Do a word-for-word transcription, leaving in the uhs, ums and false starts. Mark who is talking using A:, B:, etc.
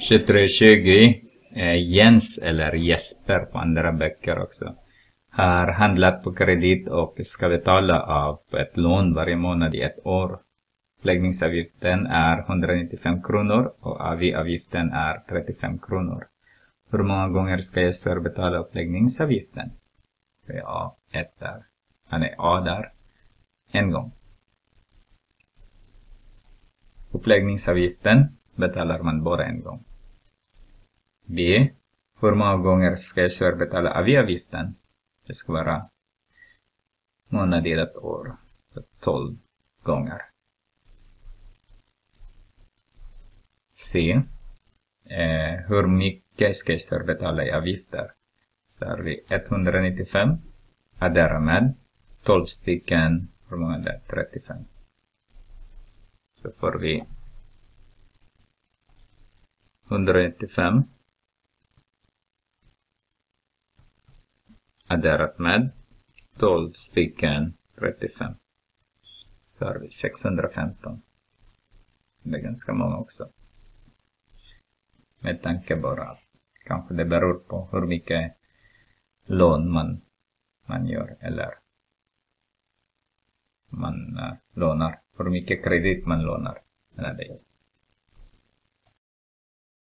A: tjugotre tjugo är Jens eller Jesper på andra böcker också. Har handlat på kredit och ska betala av ett lån varje månad i ett år. Uppläggningsavgiften är hundranittiofem kronor och A V I-avgiften är trettiofem kronor. Hur många gånger ska Jesper betala uppläggningsavgiften? Ja, ett där. Han är A där. En gång. Uppläggningsavgiften betalar man bara en gång. B. Hur många gånger ska Jesper betala A V I-avgiften? Det ska vara månad i ett år. tolv gånger. C. Eh, hur mycket ska Jesper betala i avgifter? Så har vi etthundranittiofem. Addera med tolv stycken. Hur många är det? trettiofem. Så får vi etthundranittiofem. Adderat med tolv stycken trettiofem. Så har vi sexhundrafemton. Det är ganska många också. Med tanke bara. Kanske det beror på hur mycket lån man, man gör. Eller man uh, lånar. Hur mycket kredit man lånar. Men det är